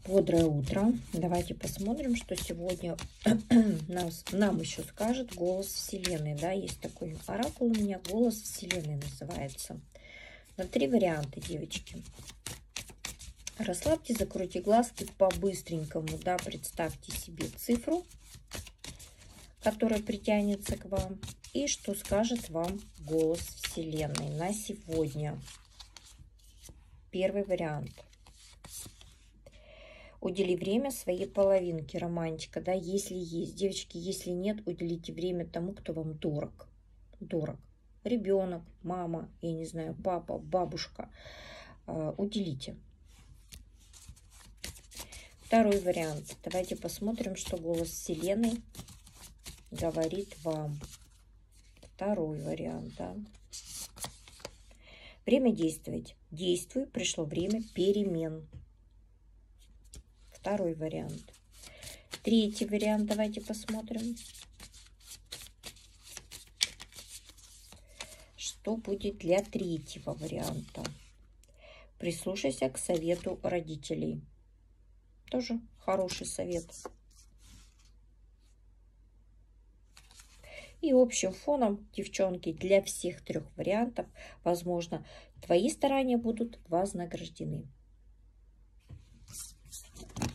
Бодрое утро. Давайте посмотрим, что сегодня нам еще скажет голос Вселенной. Да, есть такой оракул у меня, голос Вселенной называется. На 3 варианта, девочки. Расслабьте, закройте глазки по-быстренькому. Да, представьте себе цифру, которая притянется к вам. И что скажет вам голос Вселенной на сегодня. Первый вариант. Удели время своей половинке, романтика, да, если есть. Девочки, если нет, уделите время тому, кто вам дорог. Дорог. Ребенок, мама, я не знаю, папа, бабушка. Уделите. Второй вариант. Давайте посмотрим, что голос Вселенной говорит вам. Второй вариант, да. Время действовать. Действуй, пришло время перемен. Второй вариант. Третий вариант. Давайте посмотрим. Что будет для третьего варианта? Прислушайся к совету родителей. Тоже хороший совет. И общим фоном, девчонки, для всех 3 вариантов, возможно, твои старания будут вознаграждены.